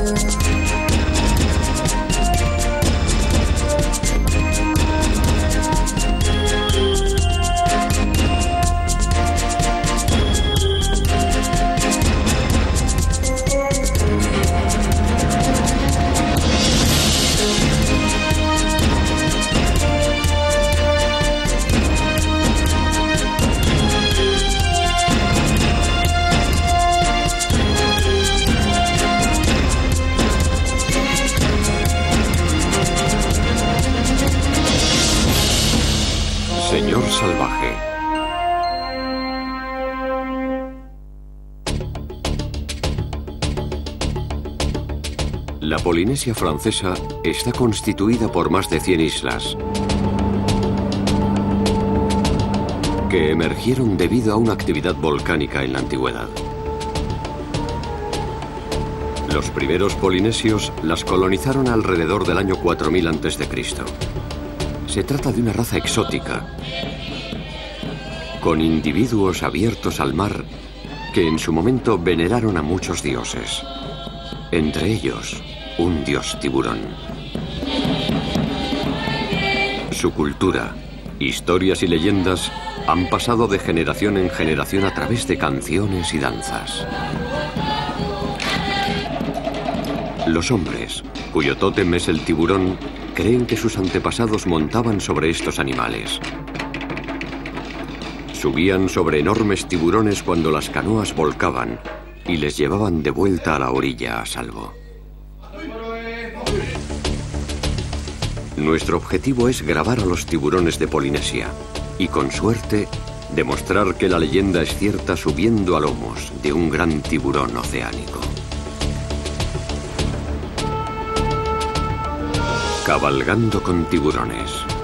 Señor salvaje. La Polinesia francesa está constituida por más de 100 islas que emergieron debido a una actividad volcánica en la antigüedad. Los primeros polinesios las colonizaron alrededor del año 4000 a.C. Se trata de una raza exótica, con individuos abiertos al mar que en su momento veneraron a muchos dioses, entre ellos un dios tiburón. Su cultura, historias y leyendas han pasado de generación en generación a través de canciones y danzas. Los hombres, cuyo tótem es el tiburón, creen que sus antepasados montaban sobre estos animales. Subían sobre enormes tiburones cuando las canoas volcaban y les llevaban de vuelta a la orilla a salvo. Nuestro objetivo es grabar a los tiburones de Polinesia y, con suerte, demostrar que la leyenda es cierta subiendo a lomos de un gran tiburón oceánico. Cabalgando con tiburones.